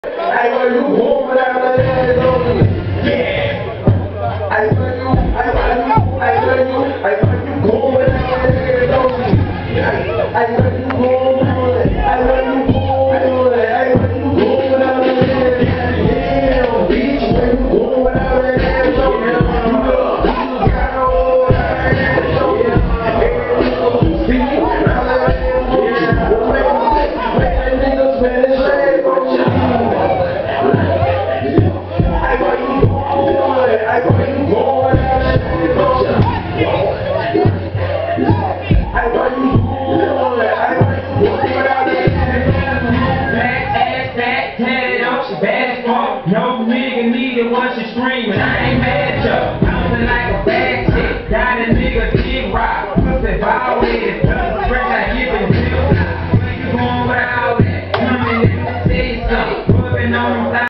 I know you home without that ass on me. Yeah. I know you home without that ass on me. I know you home with it. I know you home with it. I know you home without that ass. Yeah, bitch, when you home without that ass on me. You got all that ass on me. See, all that ass on me. Make that nigga spend his leg on you. No nigga needed once you screaming. I ain't mad at ya. Bouncing like a bad chick. Got a nigga dick rock. Pussy violated. Fresh I give it real. Where you going with all that? Come in and say something. Putting on